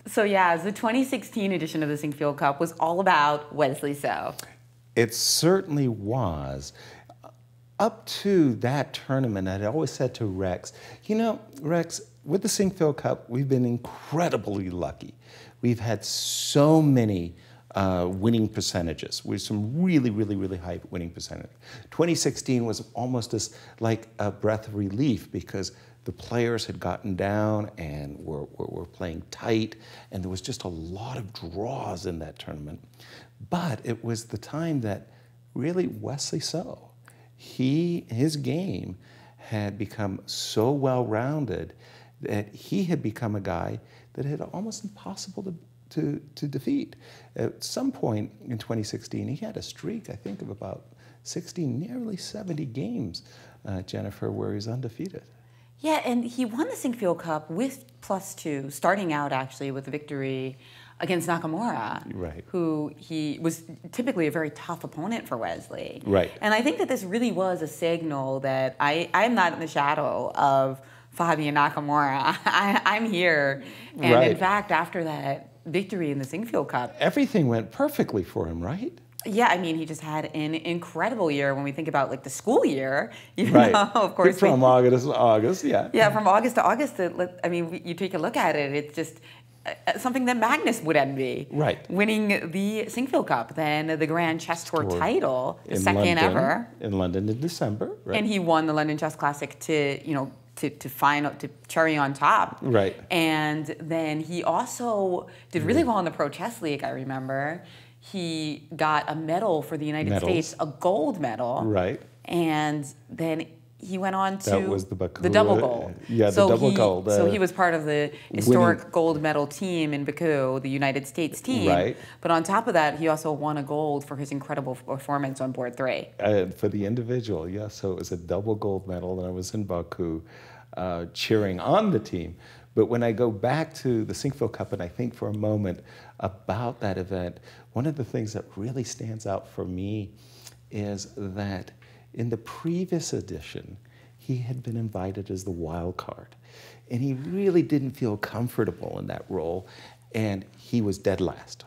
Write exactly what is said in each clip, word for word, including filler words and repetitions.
So yeah, the twenty sixteen edition of the Sinquefield Cup was all about Wesley So. It certainly was. Up to that tournament, I'd always said to Rex, you know, Rex, with the Sinquefield Cup, we've been incredibly lucky. We've had so many uh, winning percentages. With some really, really, really high winning percentage. twenty sixteen was almost as like a breath of relief because the players had gotten down and were, were, were playing tight, and there was just a lot of draws in that tournament. But it was the time that really Wesley So, he, his game had become so well-rounded that he had become a guy that had almost impossible to, to, to defeat. At some point in twenty sixteen, he had a streak, I think, of about sixty, nearly seventy games, uh, Jennifer, where he's undefeated. Yeah, and he won the Sinquefield Cup with plus two, starting out actually with a victory against Nakamura, right. who he was typically a very tough opponent for Wesley. Right. And I think that this really was a signal that I, I'm not in the shadow of Fabian Nakamura. I, I'm here. And right. in fact, after that victory in the Sinquefield Cup, everything went perfectly for him, right? Yeah, I mean, he just had an incredible year when we think about like the school year. You right. know, of course. From we, August to August, yeah. Yeah, from August to August. It, I mean, you take a look at it, it's just something that Magnus would envy. Right. Winning the Sinquefield Cup, then the Grand Chess Tour Tour title, the in second London, ever. In London in December, right. And he won the London Chess Classic to, you know, to, to final, to cherry on top. Right. And then he also did really well in the Pro Chess League, I remember. He got a medal for the United Medals. States, a gold medal. Right. And then he went on to that was the, Baku, the double gold. Yeah, so the double he, gold. Uh, so he was part of the historic winning. gold medal team in Baku, the United States team. Right. But on top of that, he also won a gold for his incredible performance on board three. Uh, for the individual, yeah. So it was a double gold medal, and I was in Baku uh, cheering on the team. But when I go back to the Sinquefield Cup and I think for a moment about that event, one of the things that really stands out for me is that in the previous edition, he had been invited as the wild card. And he really didn't feel comfortable in that role, and he was dead last.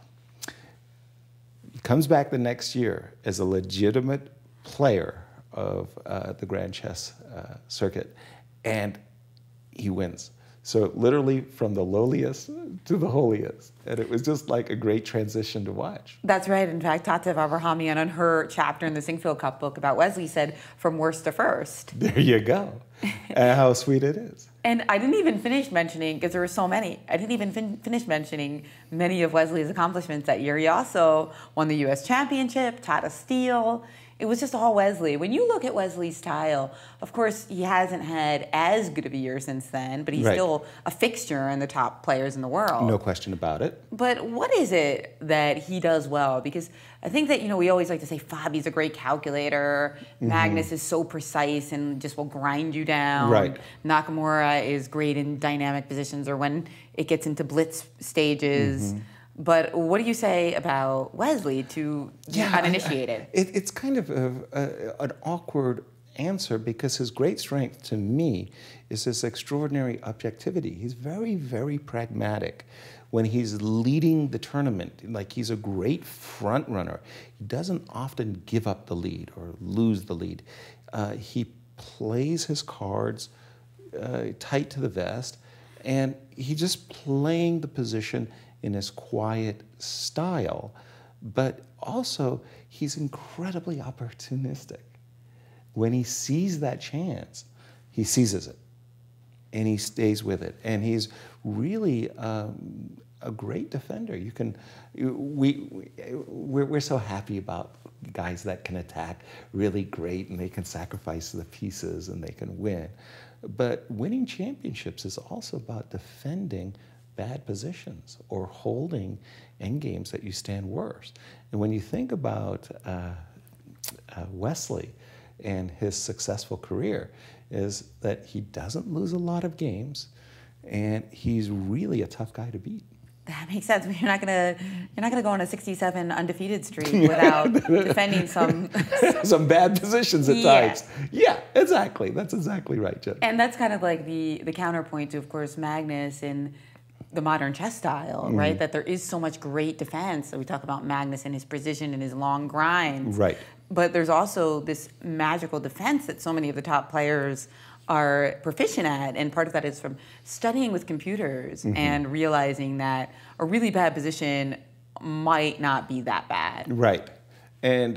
He comes back the next year as a legitimate player of uh, the Grand Chess uh, circuit, and he wins. So literally from the lowliest to the holiest. And it was just like a great transition to watch. That's right. In fact, Tatev Abrahamian, on her chapter in the Sinquefield Cup book about Wesley, said, from worst to first. There you go. And how sweet it is. And I didn't even finish mentioning, because there were so many, I didn't even fin finish mentioning many of Wesley's accomplishments that year. He also won the U S Championship, taught a steal. It was just all Wesley. When you look at Wesley's style, of course, he hasn't had as good of a year since then, but he's right. still a fixture in the top players in the world. No question about it. But what is it that he does well? Because I think that, you know, we always like to say Fabi's a great calculator, mm-hmm. Magnus is so precise and just will grind you down. Right. Nakamura is great in dynamic positions or when it gets into blitz stages. Mm-hmm. But what do you say about Wesley to yeah, uninitiated? I, I, it, it's kind of a, a, an awkward answer because his great strength to me is his extraordinary objectivity. He's very, very pragmatic. When he's leading the tournament, like he's a great front runner, he doesn't often give up the lead or lose the lead. Uh, he plays his cards uh, tight to the vest, and he's just playing the position in his quiet style, but also he's incredibly opportunistic. When he sees that chance, he seizes it, and he stays with it. And he's really um, a great defender. You can, we, we we're, we're so happy about guys that can attack really great, and they can sacrifice the pieces, and they can win. But winning championships is also about defending bad positions or holding endgames that you stand worse. And when you think about uh, uh, Wesley and his successful career, is that he doesn't lose a lot of games, and he's really a tough guy to beat. That makes sense. You're not gonna you're not gonna go on a sixty-seven undefeated streak without defending some some bad positions at yeah. times. Yeah, exactly. That's exactly right, Jen. And that's kind of like the the counterpoint to, of course, Magnus and the modern chess style, mm-hmm. right? That there is so much great defense. So we talk about Magnus and his precision and his long grinds. Right. But there's also this magical defense that so many of the top players are proficient at, and part of that is from studying with computers mm-hmm. and realizing that a really bad position might not be that bad. Right. And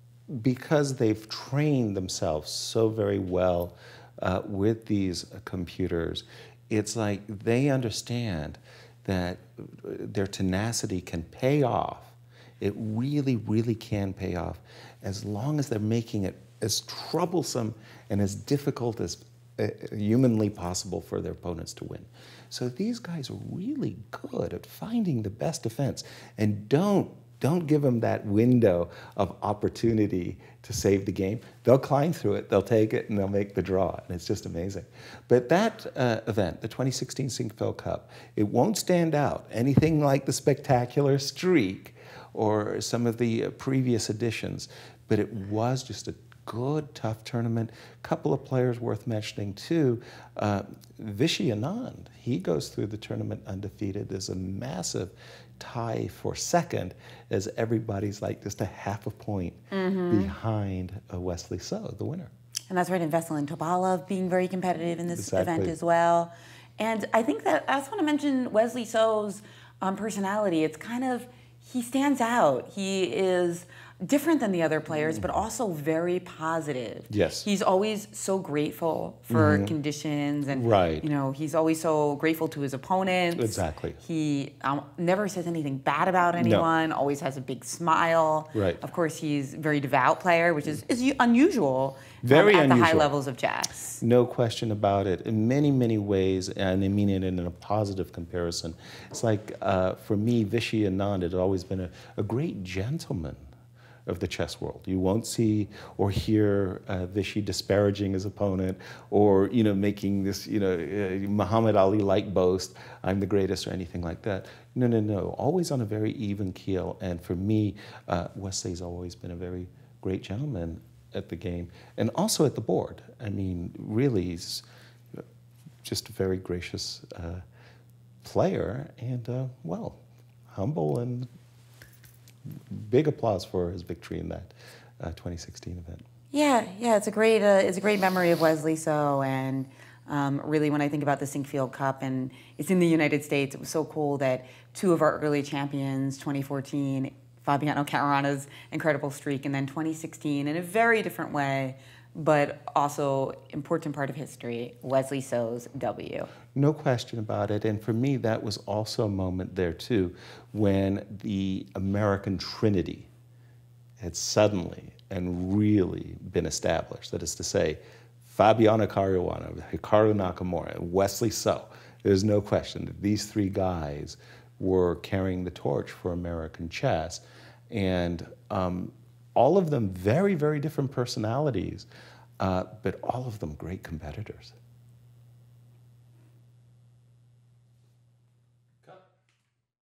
because they've trained themselves so very well uh, with these uh, computers, it's like they understand that their tenacity can pay off. It really, really can pay off as long as they're making it as troublesome and as difficult as uh, humanly possible for their opponents to win. So these guys are really good at finding the best defense, and don't Don't give them that window of opportunity to save the game. They'll climb through it, they'll take it, and they'll make the draw, and it's just amazing. But that uh, event, the twenty sixteen Sinquefield Cup, it won't stand out anything like the spectacular streak or some of the uh, previous editions, but it was just a good, tough tournament. A couple of players worth mentioning too. Uh, Vishy Anand, he goes through the tournament undefeated. There's a massive tie for second, as everybody's like just a half a point mm-hmm. behind uh, Wesley So, the winner. And that's right, and Veselin Tobalov being very competitive in this exactly. event as well. And I think that I also want to mention Wesley So's um, personality. It's kind of, he stands out. He is different than the other players, but also very positive. Yes. He's always so grateful for mm-hmm. conditions, and right. you know, he's always so grateful to his opponents. Exactly. He um, never says anything bad about anyone, no. always has a big smile. Right. Of course, he's a very devout player, which is, is unusual very um, at unusual. the high levels of chess. No question about it. In many, many ways, and I mean it in a positive comparison. It's like, uh, for me, Vishy Anand had always been a, a great gentleman of the chess world. You won't see or hear uh, Vishy disparaging his opponent, or you know, making this you know uh, Muhammad Ali-like boast, "I'm the greatest," or anything like that. No, no, no. Always on a very even keel. And for me, uh, Wesley's always been a very great gentleman at the game, and also at the board. I mean, really, he's just a very gracious uh, player, and uh, well, humble, and big applause for his victory in that uh, twenty sixteen event. Yeah, yeah, it's a great, uh, it's a great memory of Wesley So, and um, really, when I think about the Sinquefield Cup, and it's in the United States, it was so cool that two of our early champions, twenty fourteen, Fabiano Caruana's incredible streak, and then twenty sixteen, in a very different way, but also important part of history, Wesley So's W. No question about it. And for me, that was also a moment there too, when the American Trinity had suddenly and really been established. That is to say, Fabiano Caruana, Hikaru Nakamura, and Wesley So. There's no question that these three guys were carrying the torch for American chess. And um, all of them very, very different personalities, uh, but all of them great competitors.